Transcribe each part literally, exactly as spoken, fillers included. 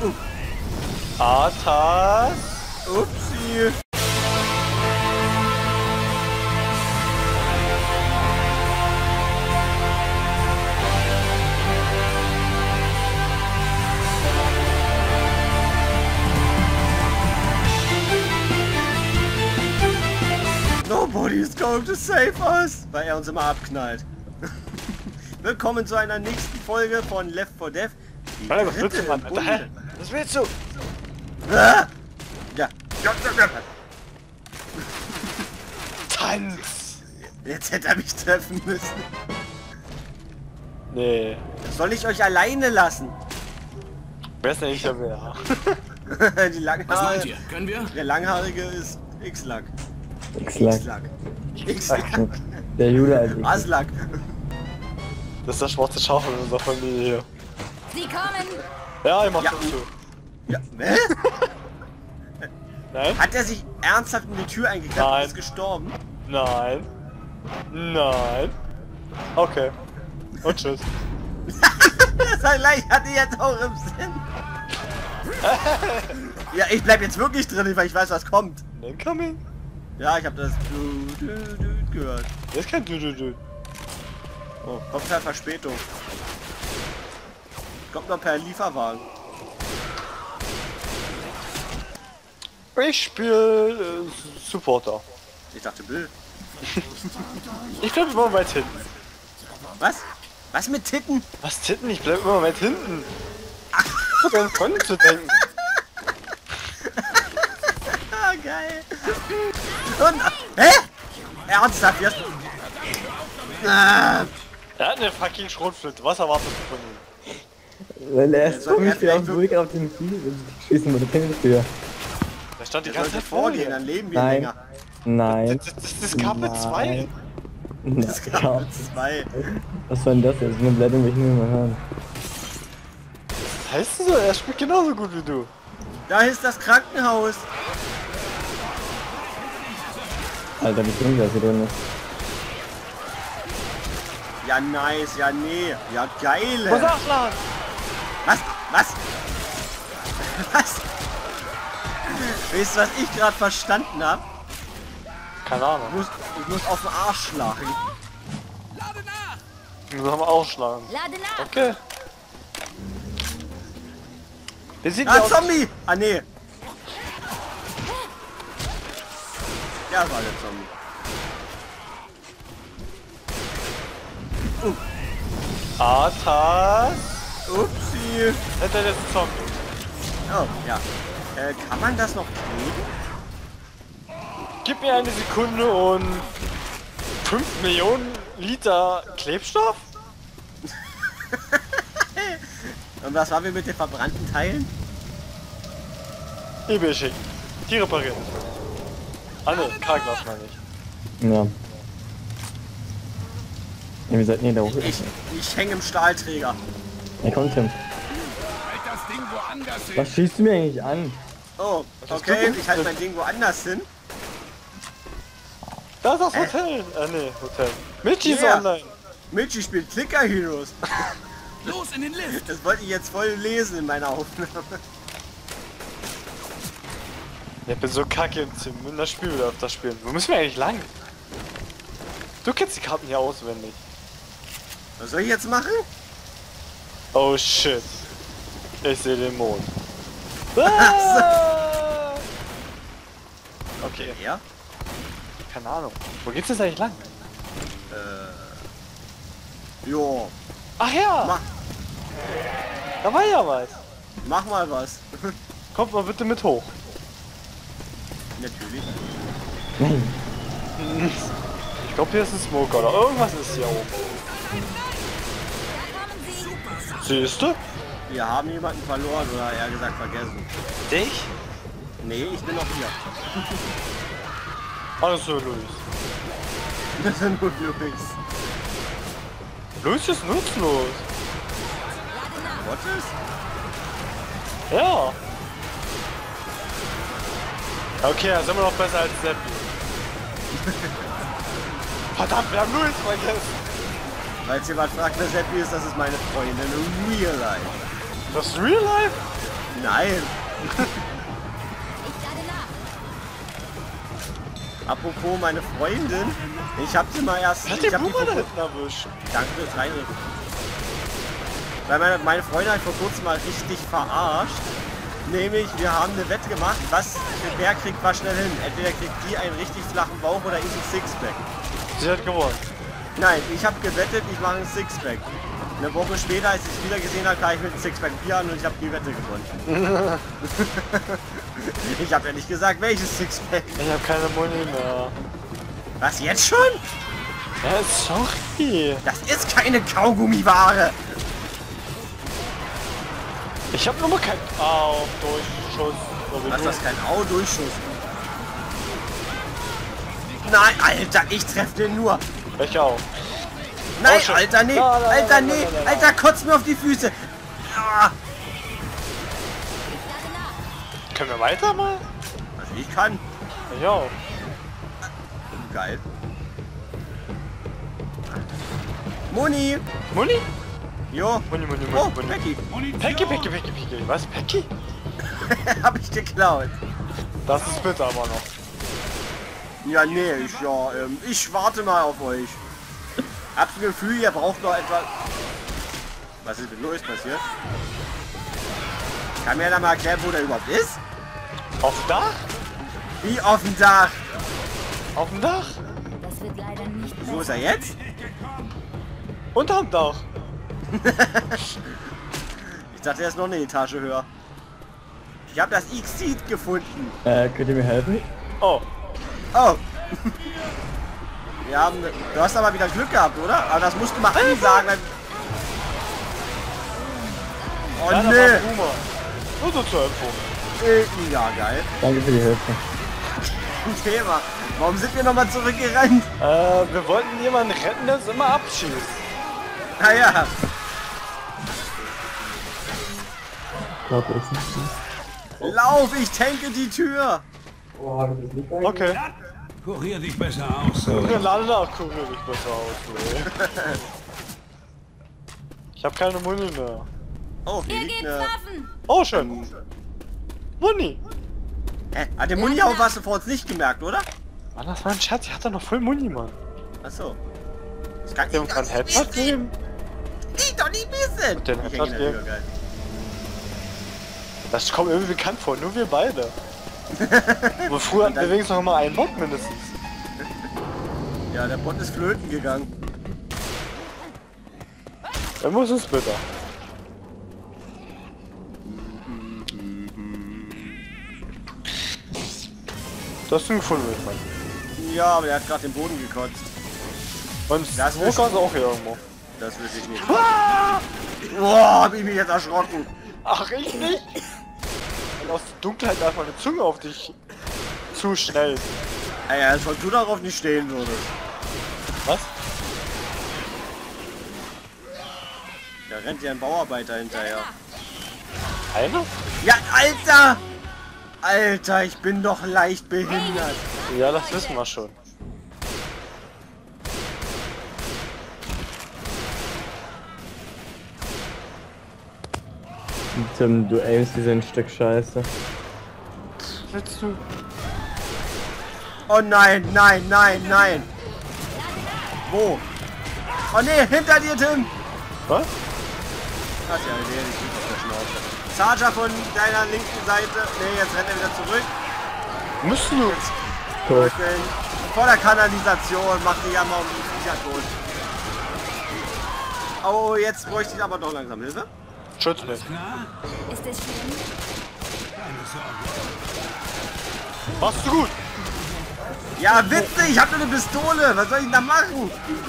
Uh. Atas. Upsi. Nobody is going to save us, weil er uns immer abknallt. Willkommen zu einer nächsten Folge von Left four Dead. Alter, was willst du, Mann? Alter, hä? Was willst du? Ah! Ja. Ja, ja, ja. Tanz! Jetzt hätte er mich treffen müssen. Nee. Soll ich euch alleine lassen? Wer ist denn nicht der wer? Die Was Langhaarige. meint ihr? Können wir? Der Langhaarige ist X-Lack. X-Lack. X-Lack. X-Lack. Der Jude als X. Aslak. Das ist der schwarze Schaf in unserer Familie hier. Sie kommen! Ja, ich mach Ja. das zu. Ja. Hä? Nein? Hat er sich ernsthaft in die Tür eingeklemmt und Nein. ist gestorben? Nein. Nein. Okay. Und tschüss. Das Vergleich hatte ich jetzt auch im Sinn. Ja, ich bleib jetzt wirklich drin, weil ich weiß, was kommt. Incoming. Ja, ich habe das du, du, du gehört. Das ist kein Du-Du-Du. Oh, kommt per Verspätung. Kommt noch per Lieferwagen. Ich spiele äh, Supporter. Ich dachte Bill. Ich bleib immer weit hinten. Was? Was mit Titten? Was Titten? Ich bleib immer weit hinten. So ganz Freunde zu denken. Ah, geil. Und, hä? Ernsthaft jetzt? Ah, Er hat eine fucking Schrotflinte. Was erwartest du von ihm? Weil er Ja, ist soll komisch er wieder auf vielleicht dem Weg auf den Ziel und schießen mit der Tür. Da stand die der ganze sollte Zeit vor vorgehen, dann dir. leben wir Nein. länger. Nein. Das, das, das ist Kappe zwei. Das Ja. gab zwei. Was war denn das jetzt? Eine Blättung will ich nicht mehr hören. Was heißt denn so? Er spielt genauso gut wie du. Da ist das Krankenhaus. Alter, wie dumm das hier drin ist. Ja, nice. Ja, nee. Ja, geil. Was nachschlagen? Was? Was? Was? Weißt du, was ich gerade verstanden habe? Keine Ich Ahnung. muss, ich muss auf den Arsch schlagen. Wir sollen wir ausschlagen. Lade nach! Okay. Wir sind Ah, ja Zombie! Ah, nee. Ja, war der Zombie. Atas. Upsi. Hätte er jetzt einen Zombie. Oh, ja. Äh, kann man das noch kleben? Gib mir eine Sekunde und fünf Millionen Liter Klebstoff? Und was war wir mit den verbrannten Teilen? eBay schicken. Die reparieren. Ah ne, Karglas meine ich. Ja. Ja, wie seid ihr da hoch? Ich, ich hänge im Stahlträger. Er kommt Tim. Das Ding woanders hin. Was schießt du mir eigentlich an? Oh, okay, ich halte mein Ding woanders hin. Da ist das Hotel. Äh ne, Hotel. Michi ist Yeah. online. Michi spielt Clicker Heroes. Los in den Lift. Das wollte ich jetzt voll lesen in meiner Aufnahme. Ich bin so kacke im Sim. Wir müssen das Spiel wieder öfter spielen. Wo müssen wir eigentlich lang? Du kennst die Karten hier auswendig. Was soll ich jetzt machen? Oh shit. Ich sehe den Mond. Ah! Okay, Ja? keine Ahnung. Wo geht's jetzt eigentlich lang? Jo. Ach ja, Mach, da war ja was. mach mal was. Kommt mal bitte mit hoch. Natürlich. Nein. Ich glaube, hier ist ein Smoker oder irgendwas ist hier oben. Da kommen Sie! Siehst du? Wir haben jemanden verloren oder eher gesagt vergessen. Dich? Nee, ich bin noch hier. Alles so, Luis. Das sind nur Luis. Luis ist nutzlos. Gottes? Ja. Okay, da sind wir noch besser als Seppi. Verdammt, wir haben Luis vergessen. Falls jemand fragt, wer Seppi ist, das ist meine Freundin in Real Life. Das ist Real Life? Nein. Ich lade nach. Apropos meine Freundin. Ich hab sie mal erst... Hat ich der hab die Boomer vor, da hinten erwischt? danke fürs Reinreden. Weil meine, meine Freundin hat vor kurzem mal richtig verarscht. Nämlich, wir haben eine Wette gemacht, was wer kriegt was schnell hin. Entweder kriegt die einen richtig flachen Bauch oder ich ein Sixpack. Sie hat gewonnen. Nein, ich habe gewettet, ich mache ein Sixpack. Eine Woche später, als ich es wieder gesehen habe, kam ich mit einem Sixpack Bier an und ich habe die Wette gewonnen. Ich habe ja nicht gesagt, welches Sixpack. Ich habe keine Money mehr. Was, jetzt schon? Ja, sorry. Das ist keine Kaugummiware. Ich habe nur mal keinen Au-Durchschuss. Was ist das, kein Au-Durchschuss? Nein, Alter, ich treffe den nur. Ich auch. Nein, Oh, shit. Alter, nee, La, la, la, Alter, la, nee, la, la, la. Alter, kotzt mir auf die Füße. Ah, Können wir weiter mal? also ich kann. Ich auch. Geil. Moni. Muni? Jo. Muni, Muni, Muni, Oh, Muni. Becky. Pecki, Pecki, Pecki, Pecki. Was? Pecki? Hab ich geklaut. Das ist bitter aber noch. Ja, nee, ich, ja, ähm, ich warte mal auf euch. Hab's ein Gefühl, ihr braucht noch etwas... Was ist mit Louis passiert? Kann mir da mal erklären, wo der überhaupt ist? Auf dem Dach? Wie auf dem Dach. Auf dem Dach? Das wird leider nicht Wo ist besser. er jetzt? Unterm Dach. Ich dachte, er ist noch eine Etage höher. Ich habe das X-Seed gefunden. Äh, könnt ihr mir helfen? Oh. Oh. Wir haben... Du hast aber wieder Glück gehabt, oder? Aber das musst du mal ansagen, weil... Oh, Ja, da nee. war Boomer. Nur so zur Info. Äh, Ja, geil. Danke für die Hilfe. Ein Thema. Warum sind wir nochmal zurückgerannt? Äh, wir wollten jemanden retten, der uns immer abschießt. Naja. Glaube ich nicht. Lauf, ich tanke die Tür. Okay. Kurier dich besser aus. Wir laden nach, gucken wir nicht besser aus. Nee. Ich habe keine Muni mehr. Oh, hier Hier liegt gibt's eine... Waffen. Oh, schön. Muni. Hä? Hat der Muni auch was vor uns nicht gemerkt, oder? Mann, das war ein Schatz. Ich hatte noch voll Muni, Mann. Achso. Das kann Wir haben keinen Headshot geben. Ich doch nicht wissen. Den Ich Headshot hänge in der geben. Tür, geil. Das kommt irgendwie bekannt vor. Nur wir beide. Aber früher hatten wir wenigstens noch mal einen Bock mindestens. Ja, der Bot ist flöten gegangen. Dann muss es bitter. Das hast du gefunden, ich meine. Ja, aber der hat gerade den Boden gekotzt. Und Das Smoker ist- ist auch hier irgendwo. Das will ich nicht. Boah, hab ich mich jetzt erschrocken. Ach, ich nicht? Und aus der Dunkelheit einfach eine Zunge auf dich zu schnell. Ey, als ob du darauf nicht stehen würdest. Was? Da rennt ja ein Bauarbeiter hinterher. Einer? Ja, Alter! Alter, ich bin doch leicht behindert. Ja, das wissen wir schon. Tim, du aimst wie so ein Stück Scheiße. Willst du? Oh nein, nein, nein, nein. Wo? Oh ne, hinter dir, Tim. Was? Ach ja, der ist nicht auf der Schnauze. Charger von deiner linken Seite. Ne, jetzt rennt er wieder zurück. Müssen du? Tot. Rückwärts. Vor der Kanalisation. Macht die ja mal um die Viecher tot. Oh, jetzt bräuchte ich aber doch langsam Hilfe. Schütz mich. Klar? Ist es schlimm? Keine Sorge. Machst du gut. Ja, witzig, ich hab nur eine Pistole. Was soll ich denn da machen?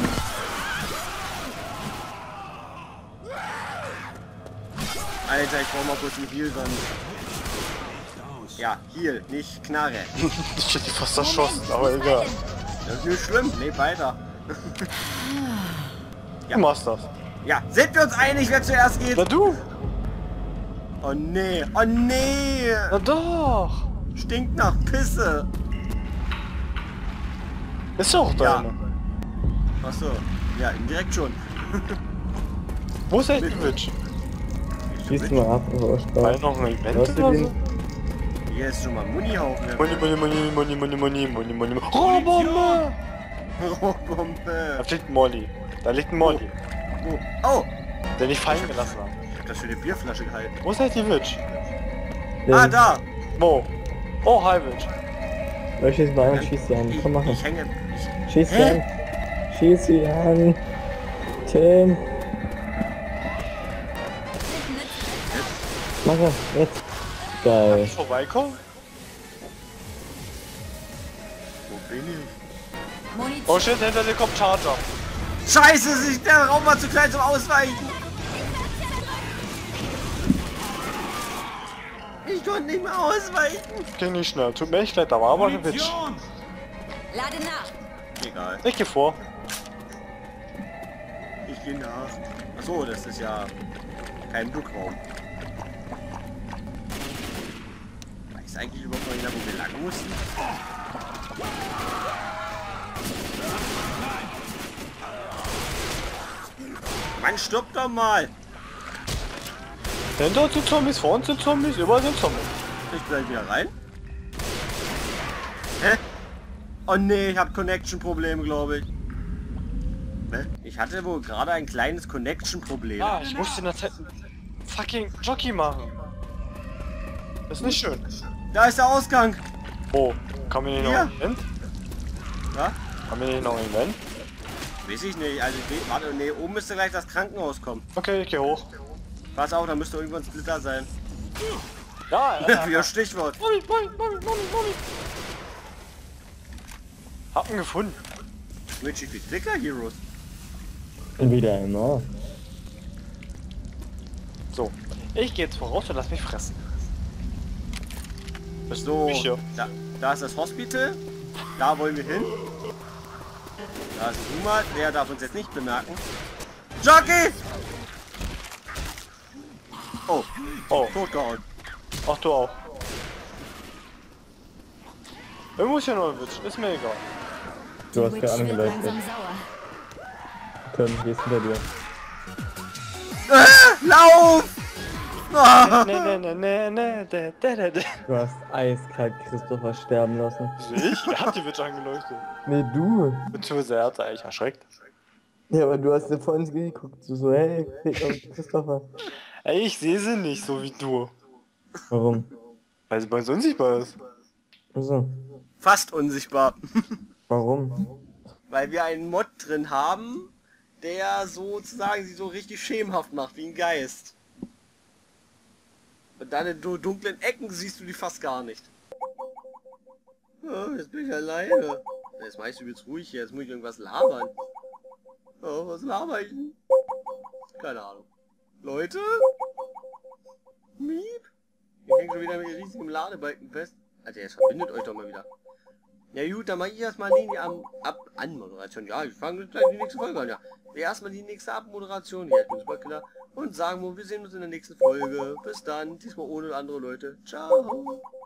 Alter, ich brauch mal kurz einen Heal, sonst... Ja, Heal, nicht Knarre. Ich hätte dich fast erschossen, aber egal. Das ist nicht schlimm. Nee, weiter. Du machst das. Ja, sind wir uns einig, wer zuerst geht? Na du? Oh nee, oh nee. Na doch. Stinkt nach Pisse. Ist ja auch Ja. deine. Achso, ja, indirekt schon. Wo ist eigentlich die Witch? Die Schieß mal ab, aber auch War Spaß. noch ein Event Was oder denn? so? Hier ist schon mal Munihaufen. Money, money, money, money, money, money, money, money, money. Oh, Bombe! Rohrbombe. Da liegt ein Molly. Da liegt ein Molly. Oh. Oh. Den ich fallen gelassen habe. Ich hab das für die Bierflasche gehalten. Wo ist halt die Witch? Ah, da. Wo? Oh, hi Witch. Ja, schieß mal an, schieß sie an. Ich, Komm, mach ich es. hänge... Ich, Schieß sie Hä? an. Schieß sie an. Tim. Mach es, jetzt. Geil. Vorbeikommen? wo bin ich? Munition. Oh shit, hinter dir kommt Charger. Scheiße, sich der Raum war zu klein zum Ausweichen. Ich konnte nicht mehr ausweichen. Ging nicht schnell. Tut mir echt leid, da war aber eine Witch. Munition! Lade nach. Egal, Ich geh vor. ich gehe nach. Achso, das ist ja kein Druckraum. Weiß eigentlich überhaupt noch jeder, wo wir lang mussten? Mann, stopp doch mal! Hinter uns sind Zombies, vor uns sind Zombies, überall sind Zombies. Ich bleib wieder rein. Hä? Oh nee, ich hab Connection-Problem, glaube ich. Hä? Ich hatte wohl gerade ein kleines Connection-Problem. Ah, ich musste in der Zeit einen fucking Jockey machen. Das ist nicht schön. Da ist der Ausgang! Oh, kann mir nicht noch Hier. ein Event? Ja? Kann mir nicht noch ein Event? Weiß ich nicht. Also, ich- warte, nee, oben müsste gleich das Krankenhaus kommen. Okay, ich geh hoch. Pass auf, da müsste irgendwo ein Splitter sein. Ja, ja. Für das Stichwort. Mommy, Mommy, Mommy, Mommy, Mommy. Hab ihn gefunden. Mensch, wie Clicker Heroes. Wieder einmal. So, ich geh jetzt voraus und lass mich fressen. Bist du So, mich hier? da, da ist das Hospital. Da wollen wir hin. Da ist Uma. Der darf uns jetzt nicht bemerken. Jockey! Oh, Oh, totgehauen. ach du auch. Irgendwo ist hier noch ein Witz, ist mir egal. Du hast Witch gerade wird angeleuchtet. langsam sauer. Tim, wie ist hinter dir? Lauf! Ah! Ne, ne, ne, ne, ne, de, de, de, de. Du hast eiskalt Christopher sterben lassen. Ich? Er hat die Witch angeleuchtet. Nee, du. Beziehungsweise er hat eigentlich erschreckt. Ja, aber du hast dir vor uns geguckt. So, so, hey, fehlt noch Christopher. Ey, ich sehe sie nicht so wie du. Warum? Weil sie bei uns unsichtbar ist. Also, Fast unsichtbar. warum? Weil wir einen Mod drin haben, der sozusagen sie so richtig schemenhaft macht, wie ein Geist. Und dann in so dunklen Ecken siehst du die fast gar nicht. Oh, jetzt bin ich alleine. Jetzt mach ich übelst ruhig hier, jetzt muss ich irgendwas labern. Oh, was laber ich denn? Keine Ahnung. Leute? Miep? Ich hänge schon wieder mit riesigem Ladebalken fest. Alter, jetzt verbindet euch doch mal wieder. Ja gut, dann mach ich erstmal die am ab Anmoderation. Ja, ich fange gleich die nächste Folge an, ja. Erstmal die nächste Abmoderation. Ja, ich bin Superkiller. Und sagen wir, wir sehen uns in der nächsten Folge. Bis dann. Diesmal ohne andere Leute. Ciao.